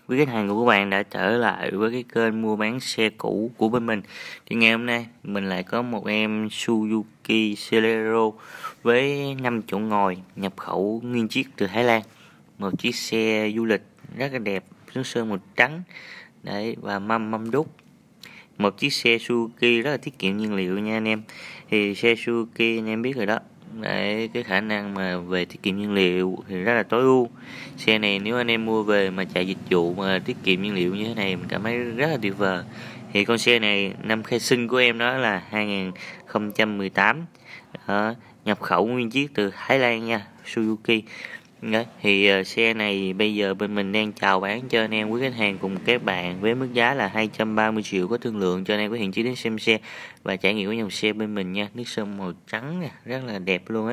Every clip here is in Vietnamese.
Quý khách hàng của các bạn đã trở lại với cái kênh mua bán xe cũ của bên mình. Thì ngày hôm nay mình lại có một em Suzuki Celero với 5 chỗ ngồi nhập khẩu nguyên chiếc từ Thái Lan. Một chiếc xe du lịch rất là đẹp, xuống sơn màu trắng đấy, và mâm đúc. Một chiếc xe Suzuki rất là tiết kiệm nhiên liệu nha anh em. Thì xe Suzuki anh em biết rồi đó. Đấy, cái khả năng mà về tiết kiệm nhiên liệu thì rất là tối ưu. Xe này nếu anh em mua về mà chạy dịch vụ mà tiết kiệm nhiên liệu như thế này, mình cảm thấy rất là tuyệt vời. Thì con xe này năm khai sinh của em đó là 2018, nhập khẩu nguyên chiếc từ Thái Lan nha, Suzuki. Đấy, thì xe này bây giờ bên mình đang chào bán cho anh em quý khách hàng cùng các bạn với mức giá là 230 triệu, có thương lượng cho anh em có hiện chí đến xem xe và trải nghiệm của dòng xe bên mình nha. Nước sơn màu trắng nè, rất là đẹp luôn á.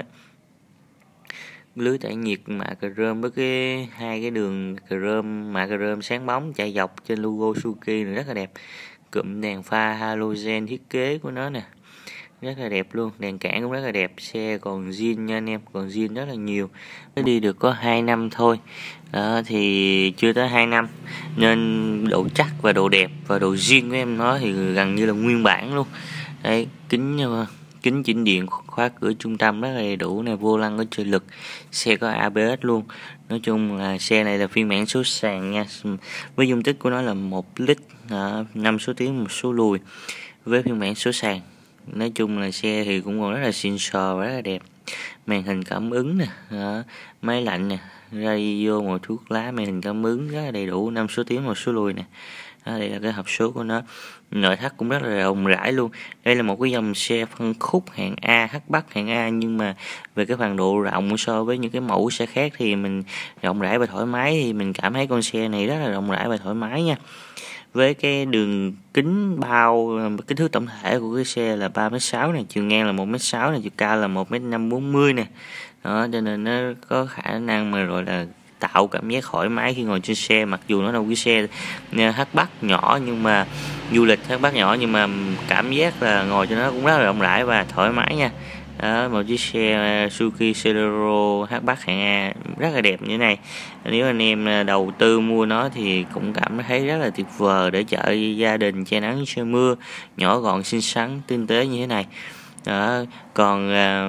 Lưới tản nhiệt mạ chrome với hai cái đường chrome, mạ chrome sáng bóng chạy dọc trên logo Suzuki này rất là đẹp. Cụm đèn pha halogen thiết kế của nó nè, rất là đẹp luôn. Đèn cản cũng rất là đẹp. Xe còn zin nha anh em, còn zin rất là nhiều. Nó đi được có 2 năm thôi đó, thì chưa tới 2 năm nên độ chắc và độ đẹp và độ zin của em nó thì gần như là nguyên bản luôn. Đấy, kính chỉnh điện, khóa cửa trung tâm rất là đầy đủ này, vô lăng có trợ lực, xe có ABS luôn. Nói chung là xe này là phiên bản số sàn nha, với dung tích của nó là 1 lít, 5 số tiến 1 số lùi với phiên bản số sàn. Nói chung là xe thì cũng còn rất là xịn sò và rất là đẹp. Màn hình cảm ứng nè, máy lạnh nè, radio màu thuốc lá, màn hình cảm ứng rất là đầy đủ, 5 số tiến 1 số lùi nè. Đây là cái hộp số của nó. Nội thất cũng rất là rộng rãi luôn. Đây là một cái dòng xe phân khúc hạng A, hatchback hạng A, nhưng mà về cái phần độ rộng so với những cái mẫu xe khác thì mình rộng rãi và thoải mái, thì mình cảm thấy con xe này rất là rộng rãi và thoải mái nha. Với cái đường kính bao, kích thước tổng thể của cái xe là 3m6 này, chiều ngang là 1m6 này, chiều cao là 1m540 nè. Đó, cho nên nó có khả năng mà rồi là tạo cảm giác thoải mái khi ngồi trên xe. Mặc dù nó là một cái xe hatchback nhỏ, nhưng mà du lịch hatchback nhỏ, nhưng mà cảm giác là ngồi cho nó cũng rất là rộng rãi và thoải mái nha. Đó, một chiếc xe Suzuki Celero hatchback hạng A rất là đẹp như thế này. Nếu anh em đầu tư mua nó thì cũng cảm thấy rất là tuyệt vời để chở gia đình che nắng che mưa, nhỏ gọn xinh xắn tinh tế như thế này. Đó, còn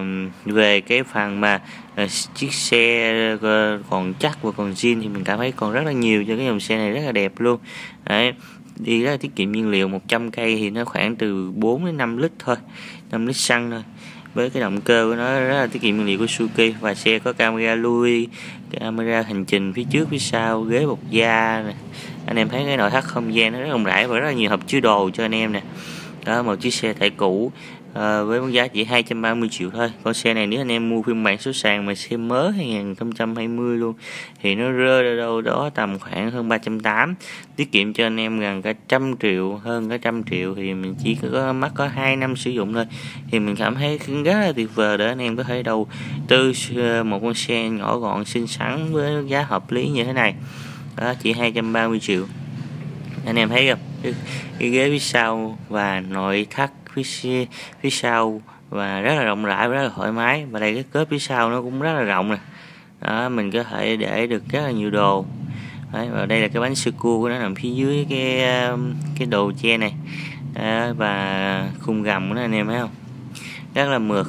về cái phần mà chiếc xe còn chắc và còn zin thì mình cảm thấy còn rất là nhiều cho cái dòng xe này, rất là đẹp luôn. Đấy, đi rất là tiết kiệm nhiên liệu. 100 cây thì nó khoảng từ 4 đến 5 lít thôi, 5 lít xăng thôi. Với cái động cơ của nó rất là tiết kiệm nhiên liệu của Suzuki, và xe có camera lui, camera hành trình phía trước phía sau, ghế bọc da này. Anh em thấy cái nội thất không gian nó rất rộng rãi và rất là nhiều hộp chứa đồ cho anh em nè. Đó, một chiếc xe tải cũ với mức giá chỉ 230 triệu thôi. Con xe này nếu anh em mua phiên bản số sàn mà xe mới 2020 luôn thì nó rơi ra đâu đó tầm khoảng hơn 380, tiết kiệm cho anh em gần cả 100 triệu, hơn cả 100 triệu. Thì mình chỉ có mất có 2 năm sử dụng thôi, thì mình cảm thấy rất là tuyệt vời để anh em có thể đầu tư một con xe nhỏ gọn xinh xắn với giá hợp lý như thế này. Đó, chỉ 230 triệu. Anh em thấy không, cái ghế phía sau và nội thất phía sau và rất là rộng rãi, rất là thoải mái. Và đây cái cốp phía sau nó cũng rất là rộng nè. Đó, mình có thể để được rất là nhiều đồ. Đấy, và đây là cái bánh sơ cua của nó nằm phía dưới cái đồ che này. Đó, và khung gầm của nó anh em thấy không, rất là mượt,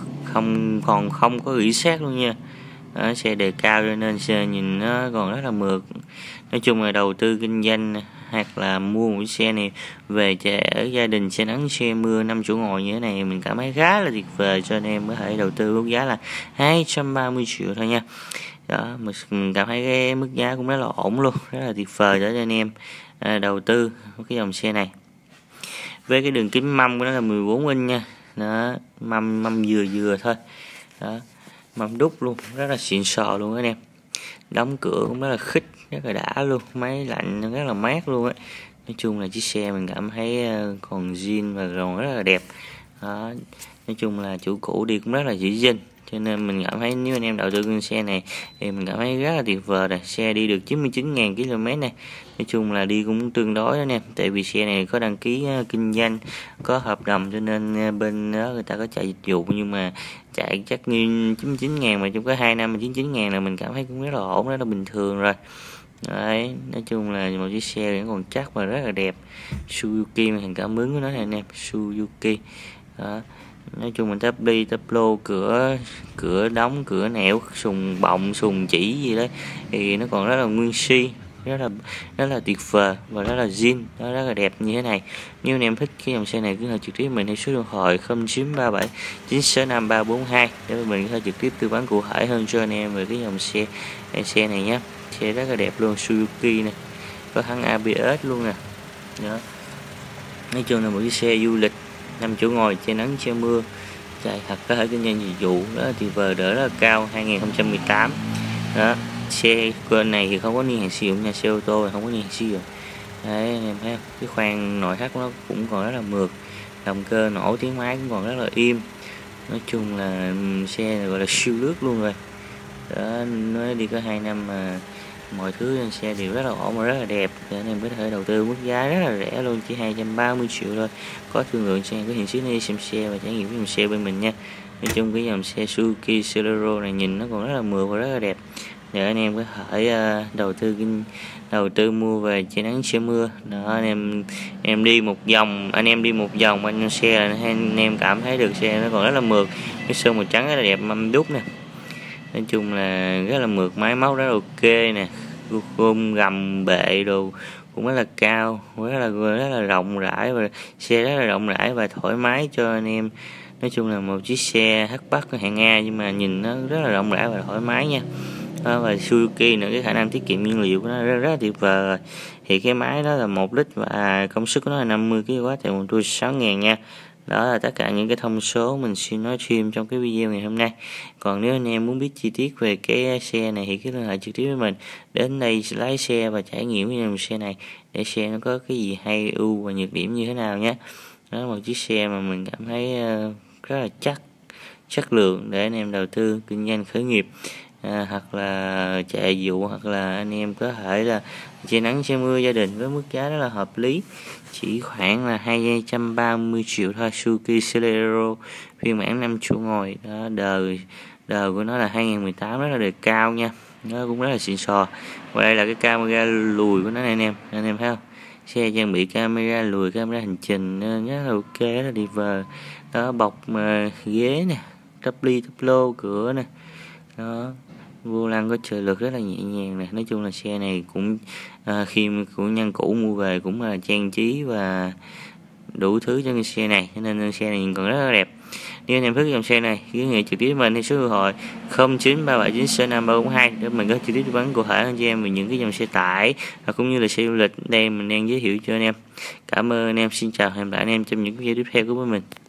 không có rỉ sét luôn nha. Đó, xe đề cao cho nên xe nhìn nó còn rất là mượt. Nói chung là đầu tư kinh doanh hoặc là mua một chiếc xe này về chở gia đình xe nắng xe mưa 5 chỗ ngồi như thế này, mình cảm thấy khá là tuyệt vời cho anh em có thể đầu tư mức giá là 230 triệu thôi nha. Đó, mình cảm thấy cái mức giá cũng rất là ổn luôn, rất là tuyệt vời để cho anh em đầu tư cái dòng xe này. Với cái đường kính mâm của nó là 14 inch nha. Đó, mâm vừa thôi. Đó, mâm đúc luôn, rất là xịn sò luôn anh em. Đóng cửa cũng rất là khít, rất là đã luôn, máy lạnh rất là mát luôn á. Nói chung là chiếc xe mình cảm thấy còn zin và còn rất là đẹp. Đó, nói chung là chủ cũ đi cũng rất là giữ gìn, cho nên mình cảm thấy nếu anh em đầu tư con xe này thì mình cảm thấy rất là tuyệt vời rồi. Xe đi được 99.000 km này, nói chung là đi cũng tương đối đó nè, tại vì xe này có đăng ký kinh doanh, có hợp đồng, cho nên bên đó người ta có chạy dịch vụ, nhưng mà chạy chắc như 99.000 mà trong có 2 năm mà 99.000 là mình cảm thấy cũng rất là ổn, rất là bình thường rồi. Đấy, nói chung là một chiếc xe vẫn còn chắc và rất là đẹp. Suzuki hàng cảm ứng của nó này anh em, Suzuki đó. Nói chung mình tắp bi tắp lô, cửa cửa đóng, cửa nẻo, sùng bọng, sùng chỉ gì đấy thì nó còn rất là nguyên si, rất là tuyệt vời và rất là zin, nó rất là đẹp như thế này. Nếu anh em thích cái dòng xe này cứ liên trực tiếp mình theo số điện thoại 0937 965 342 để mình có thể trực tiếp tư vấn cụ thể hơn cho anh em về cái dòng xe này nhé. Xe rất là đẹp luôn, Suzuki này, có thắng ABS luôn nè đó. Nói chung là một chiếc xe du lịch 5 chỗ ngồi, che nắng che mưa, chạy thật có thể kinh doanh dịch vụ đó là tuyệt vời, đỡ rất là cao. 2018 đó. Xe kênh này thì không có niên hạn sử dụng nha, xe ô tô thì không có niên hạn sử dụng. Đấy anh em thấy không? Cái khoang nội thất nó cũng còn rất là mượt, động cơ nổ, tiếng máy cũng còn rất là im. Nói chung là xe này gọi là siêu lướt luôn rồi đó. Nó đi có 2 năm mà mọi thứ trên xe đều rất là ổn và rất là đẹp, để anh em có thể đầu tư mức giá rất là rẻ luôn, chỉ 230 triệu thôi. Có thương lượng xe có hiện xíu đi xem xe và trải nghiệm cái dòng xe bên mình nha. Nói chung cái dòng xe Suzuki Celero này nhìn nó còn rất là mượt và rất là đẹp, để anh em có thể đầu tư mua về che nắng che mưa đó. Anh em đi một vòng, anh xe là anh em cảm thấy được xe nó còn rất là mượt. Cái sơn màu trắng rất là đẹp, mâm đúc nè, nói chung là rất là mượt, máy móc rất là ok nè, khung gầm bệ đồ cũng rất là cao, rất là rộng rãi, và xe rất là rộng rãi và thoải mái cho anh em. Nói chung là một chiếc xe hatchback hạng A nhưng mà nhìn nó rất là rộng rãi và thoải mái nha. Và Suzuki nữa, cái khả năng tiết kiệm nhiên liệu của nó rất là tuyệt vời rồi. Thì cái máy đó là 1 lít và công suất của nó là 50 kW tại 1.600.000 nha. Đó là tất cả những cái thông số mình xin nói thêm trong cái video ngày hôm nay. Còn nếu anh em muốn biết chi tiết về cái xe này thì cứ liên hệ trực tiếp với mình, đến đây lái xe và trải nghiệm cái dòng xe này để xe nó có cái gì hay, ưu và nhược điểm như thế nào nhé. Đó là một chiếc xe mà mình cảm thấy rất là chất lượng để anh em đầu tư kinh doanh khởi nghiệp, hoặc là chạy vụ, hoặc là anh em có thể là che nắng che mưa gia đình với mức giá rất là hợp lý, chỉ khoảng là 230 triệu thôi. Suzuki Celero phiên bản 5 chỗ ngồi đó, đời của nó là 2018, rất là đời cao nha, nó cũng rất là xịn sò. Và đây là cái camera lùi của nó này anh em thấy không, xe trang bị camera lùi, camera hành trình nên rất là ok, rất là đi vời đó. Bọc ghế nè, tắp ly tắp lô, cửa nè đó, vô lăng có trợ lực rất là nhẹ nhàng nè. Nói chung là xe này cũng khi của nhân cũ mua về cũng là trang trí và đủ thứ cho cái xe này, cho nên xe này còn rất là đẹp. Nếu anh em thích dòng xe này cứ liên hệ trực tiếp với mình theo số điện thoại 0937965342 để mình có trực tiếp tư vấn cụ thể hơn cho em về những cái dòng xe tải và cũng như là xe du lịch đây mình đang giới thiệu cho anh em. Cảm ơn anh em, xin chào, hẹn gặp lại anh em trong những video tiếp theo của mình.